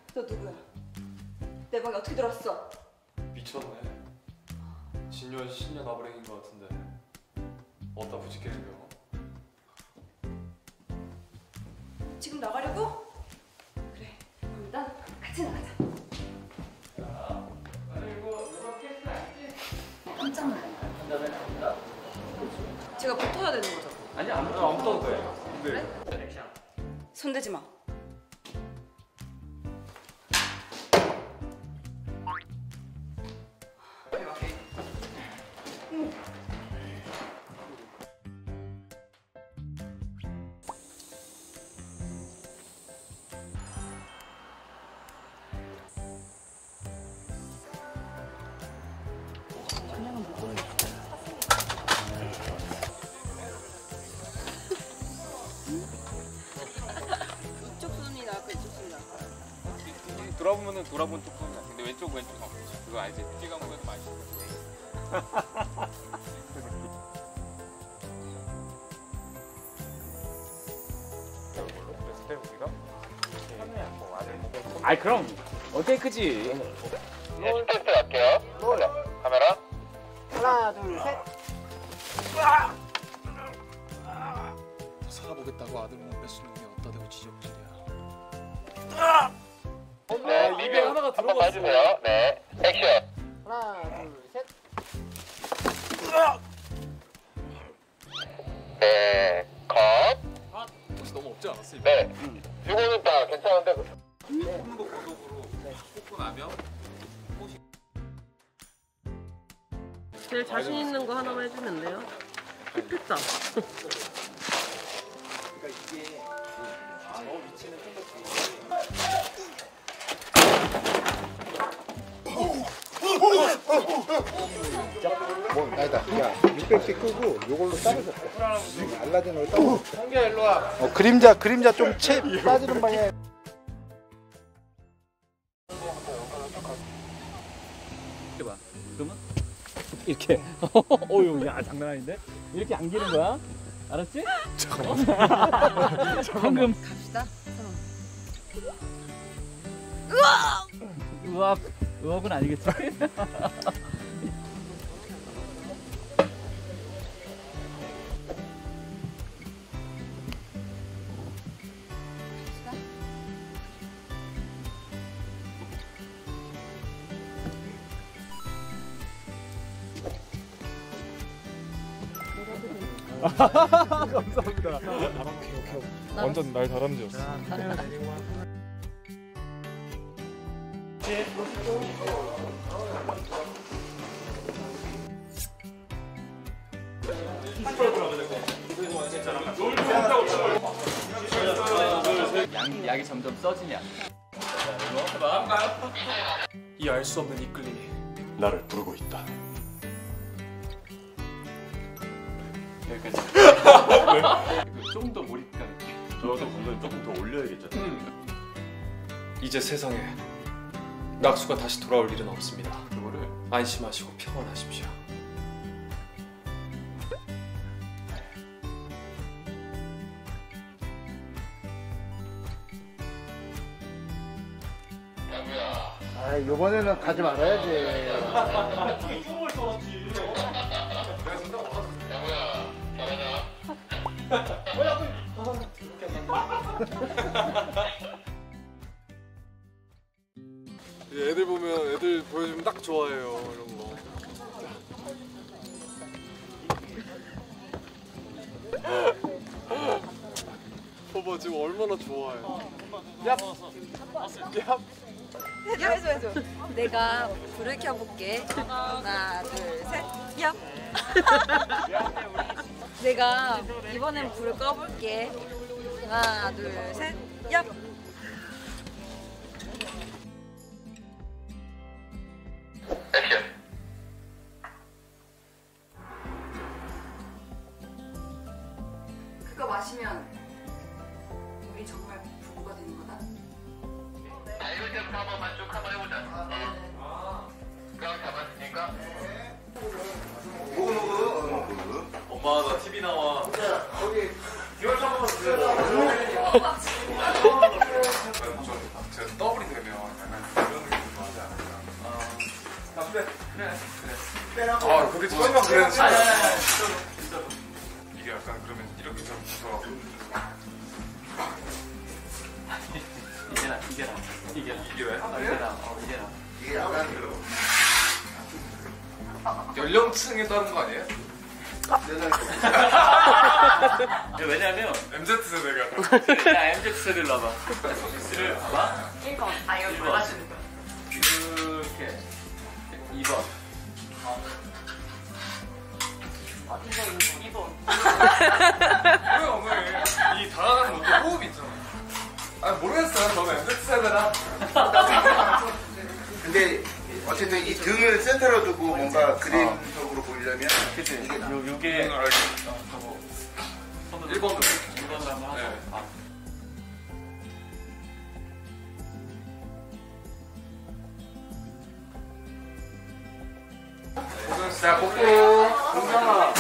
너 누구야? 내 방에 어떻게 들어왔어? 미쳤네. 진년 신년 아브랭인 것 같은데 어디다 부직해주려? 지금 나가려고? 그래, 그럼 일단 같이 나가자. 아니 이거 누가 깨진 거 아니지? 깜짝 놀랐네. 제가 붙어야 되는 거죠? 아니 안 붙어도 돼. 그래? 손대지 마. 이쪽 손이 나을까 이쪽 손이 나을까? 돌아보면은 돌아본 쪽 손이 나. 근데 왼쪽 그거 알지? 띠가먹어서 맛있어. 아이 그럼 어떻게 크지? 네, 스탠스 갈게요. 네, 카메라. 하나, 둘, 셋. 살아보겠다고 아들 못 뺏은 놈이 어디다 대고 지적질이야. 네, 입에 하나가 한번 들어갔어. 봐주세요. 네, 액션. 하나, 둘, 셋. 네, 컷. 혹시 너무 없지 않았어? 네, 이거는 다 괜찮은데. 뽑는 거 고속으로 뽑고 나면 제일 자신 있는 거 하나만 해주면 안 돼요? 좋겠다. 뭐, 아니다. 야, 600씩 끄고 요걸로 따르셨어. 알라딘으로 따르셨어. 성규야 일로 와. 그림자 좀 빠지는 방향. 해봐. 그러면 이렇게. 어유, 야 장난 아닌데? 이렇게 안기는 거야? 알았지? 잠깐만. 방금. 갑시다. 의학은 아니겠지? 감사합니다. 완전 날 다람쥐였어. 약이 점점 써지냐? 이거 해봐. 이 알 수 없는 이끌림이 나를 부르고 있다. 여기까지. 좀 더 몰입감 있게. 저도 분명히 조금 더 올려야겠죠. 이제 세상에 낙수가 다시 돌아올 일은 없습니다. 그거를 안심하시고 평안하십시오. 아, 이번에는 가지 말아야지. 애들 보면 애들 보여주면 딱 좋아해요 이런 거. 봐봐 지금 얼마나 좋아해. 해줘. 내가 불을 켜볼게. 하나, 둘, 셋. 얍. 내가 이번엔 불을 꺼볼게. 하나, 둘, 셋. 얍. 그거 마시면 우리 정말 부부가 되는 거다. 이럴 때부터 한번 만족 한번 해보자. 그냥 잡았으니까. 엄마 나 TV 나와. 제가 더블이 되면 아 근데 설마 그래야지. 이게 약간 그러면 이렇게 좀 무서워. 이게라. 이게 왜? 이게 약간 연령층에 따른 거 아니에요? 왜냐면 MZ 세대가. 야 MZ를 넣어봐. MZ를 봐봐. 이거 아 이거 몰라시는 거야. 이렇게 2번. 왜 어머니 이 다가가는 것도 호흡이 있잖아. 아 모르겠어요. 저는 MZ 세대라. 근데 어쨌든 이 등을 센터로 두고 뭔가 그림적으로 보이려면 그치. 이게 요게 이걸 알지. 1번으로. 1번으로 한번 하자. 네. 아. 자, 복부. 공상아.